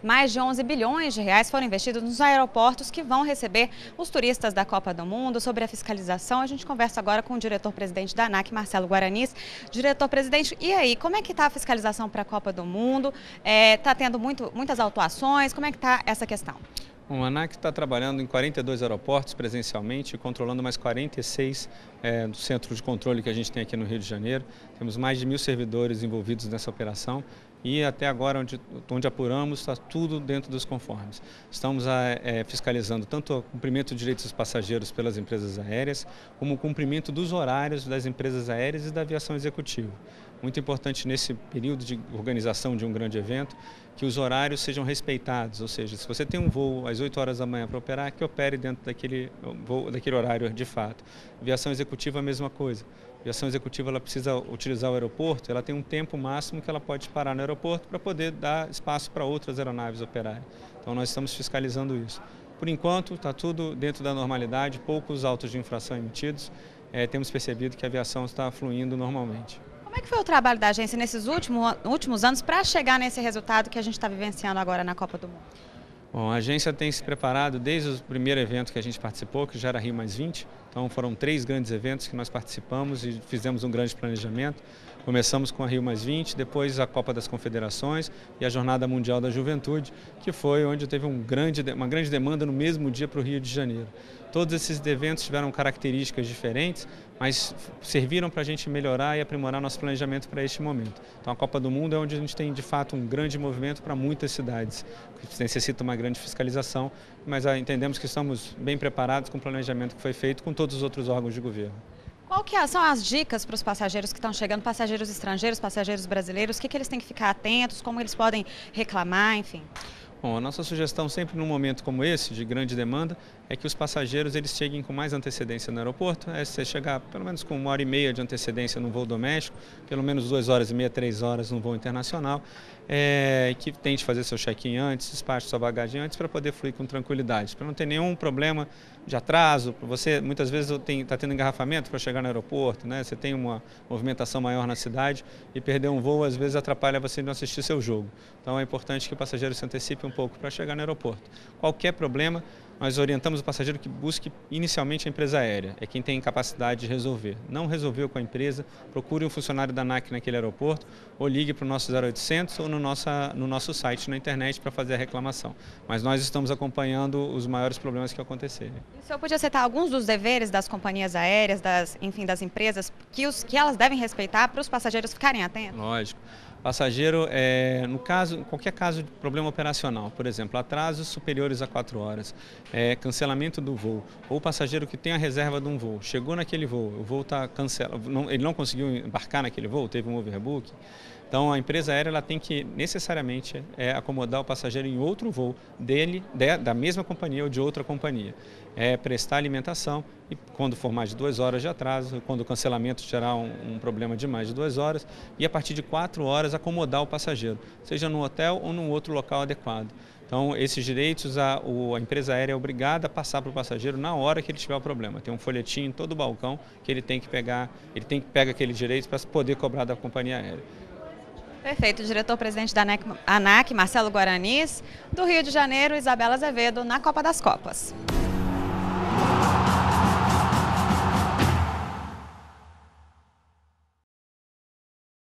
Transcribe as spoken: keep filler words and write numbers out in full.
Mais de onze bilhões de reais foram investidos nos aeroportos que vão receber os turistas da Copa do Mundo. Sobre a fiscalização, a gente conversa agora com o diretor-presidente da ANAC, Marcelo Guaranis. Diretor-presidente, e aí, como é que está a fiscalização para a Copa do Mundo? Está é, tendo muito, muitas autuações? Como é que está essa questão? Bom, a ANAC está trabalhando em quarenta e dois aeroportos presencialmente, controlando mais quarenta e seis é, do centro de controle que a gente tem aqui no Rio de Janeiro. Temos mais de mil servidores envolvidos nessa operação e até agora, onde, onde apuramos, está tudo dentro dos conformes. Estamos é, fiscalizando tanto o cumprimento de direitos dos passageiros pelas empresas aéreas, como o cumprimento dos horários das empresas aéreas e da aviação executiva. Muito importante nesse período de organização de um grande evento, que os horários sejam respeitados, ou seja, se você tem um voo às oito horas da manhã para operar, que opere dentro daquele, voo, daquele horário de fato. Aviação executiva é a mesma coisa. A aviação executiva ela precisa utilizar o aeroporto, ela tem um tempo máximo que ela pode parar no aeroporto para poder dar espaço para outras aeronaves operarem. Então nós estamos fiscalizando isso. Por enquanto está tudo dentro da normalidade, poucos autos de infração emitidos, é, temos percebido que a aviação está fluindo normalmente. Como é que foi o trabalho da agência nesses últimos, últimos anos para chegar nesse resultado que a gente está vivenciando agora na Copa do Mundo? Bom, a agência tem se preparado desde o primeiro evento que a gente participou, que já era Rio mais vinte. Então foram três grandes eventos que nós participamos e fizemos um grande planejamento. Começamos com a Rio mais vinte, depois a Copa das Confederações e a Jornada Mundial da Juventude, que foi onde teve um grande, uma grande demanda no mesmo dia para o Rio de Janeiro. Todos esses eventos tiveram características diferentes, mas serviram para a gente melhorar e aprimorar nosso planejamento para este momento. Então a Copa do Mundo é onde a gente tem de fato um grande movimento para muitas cidades, que necessita uma grande fiscalização, mas entendemos que estamos bem preparados com o planejamento que foi feito com todos os outros órgãos de governo. Qual que são as dicas para os passageiros que estão chegando, passageiros estrangeiros, passageiros brasileiros, o que, que eles têm que ficar atentos, como eles podem reclamar, enfim? Bom, a nossa sugestão sempre num momento como esse, de grande demanda, é que os passageiros eles cheguem com mais antecedência no aeroporto. É você chegar pelo menos com uma hora e meia de antecedência no voo doméstico, pelo menos duas horas e meia, três horas no voo internacional, é, que tente fazer seu check-in antes, despache sua bagagem antes para poder fluir com tranquilidade, para não ter nenhum problema de atraso. Para você, muitas vezes está tendo engarrafamento para chegar no aeroporto, né? Você tem uma movimentação maior na cidade e perder um voo às vezes atrapalha você de não assistir seu jogo. Então é importante que o passageiro se antecipe um pouco para chegar no aeroporto. Qualquer problema, nós orientamos o passageiro que busque inicialmente a empresa aérea, é quem tem capacidade de resolver. Não resolveu com a empresa, procure um funcionário da ANAC naquele aeroporto ou ligue para o nosso zero oitocentos ou no, nossa, no nosso site na internet para fazer a reclamação. Mas nós estamos acompanhando os maiores problemas que acontecerem. O senhor podia citar alguns dos deveres das companhias aéreas, das, enfim, das empresas, que, os, que elas devem respeitar para os passageiros ficarem atentos? Lógico. Passageiro, é, no caso, qualquer caso de problema operacional, por exemplo, atrasos superiores a quatro horas, é, cancelamento do voo, ou passageiro que tem a reserva de um voo, chegou naquele voo, o voo está cancelado, não, ele não conseguiu embarcar naquele voo, teve um overbook. Então a empresa aérea ela tem que necessariamente é, acomodar o passageiro em outro voo dele, de, da mesma companhia ou de outra companhia. É, prestar alimentação e quando for mais de duas horas de atraso, quando o cancelamento gerar um, um problema de mais de duas horas e a partir de quatro horas acomodar o passageiro, seja num hotel ou num outro local adequado. Então esses direitos a, o, a empresa aérea é obrigada a passar para o passageiro na hora que ele tiver o problema. Tem um folhetim em todo o balcão que ele tem que pegar, ele tem que pegar aquele direito para poder cobrar da companhia aérea. Perfeito, diretor-presidente da ANAC, Marcelo Guaranis, do Rio de Janeiro, Isabela Azevedo, na Copa das Copas.